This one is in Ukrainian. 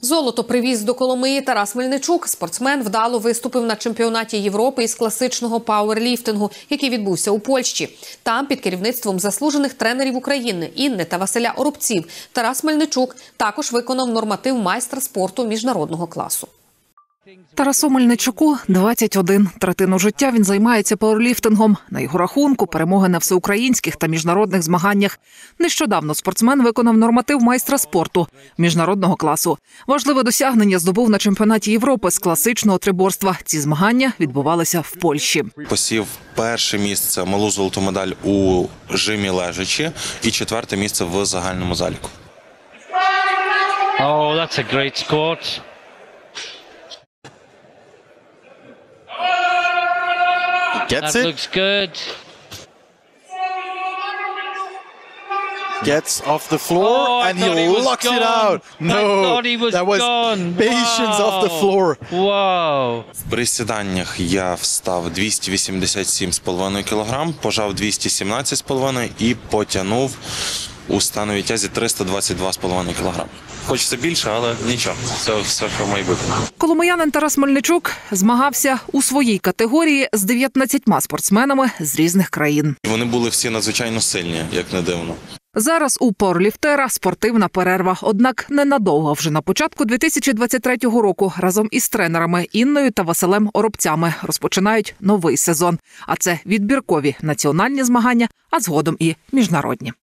Золото привіз до Коломиї Тарас Мельничук. Спортсмен вдало виступив на чемпіонаті Європи із класичного пауерліфтингу, який відбувся у Польщі. Там під керівництвом заслужених тренерів України Інни та Василя Оробців Тарас Мельничук також виконав норматив майстра спорту міжнародного класу. Тарасу Мельничуку 21. Третину життя він займається пауерліфтингом. На його рахунку перемоги на всеукраїнських та міжнародних змаганнях. Нещодавно спортсмен виконав норматив майстра спорту міжнародного класу. Важливе досягнення здобув на чемпіонаті Європи з класичного триборства. Ці змагання відбувалися в Польщі. Посів перше місце, малу золоту медаль у жимі лежачі і четверте місце в загальному заліку. Oh, that's a great squat. Gets That it. looks good. Gets off the floor and he locks it out. No, that was patience off the floor. Wow. В присіданнях я встав 287,5 кг, пожав 217,5 і потягнув у становій тязі 322,5 кг. Хочеться більше, але нічого. Це все про майбутнє. Коломиянин Тарас Мельничук змагався у своїй категорії з 19 спортсменами з різних країн. Вони були всі надзвичайно сильні, як не дивно. Зараз у пауерліфтера спортивна перерва. Однак ненадовго. Вже на початку 2023 року разом із тренерами Інною та Василем Оробцями розпочинають новий сезон. А це відбіркові національні змагання, а згодом і міжнародні.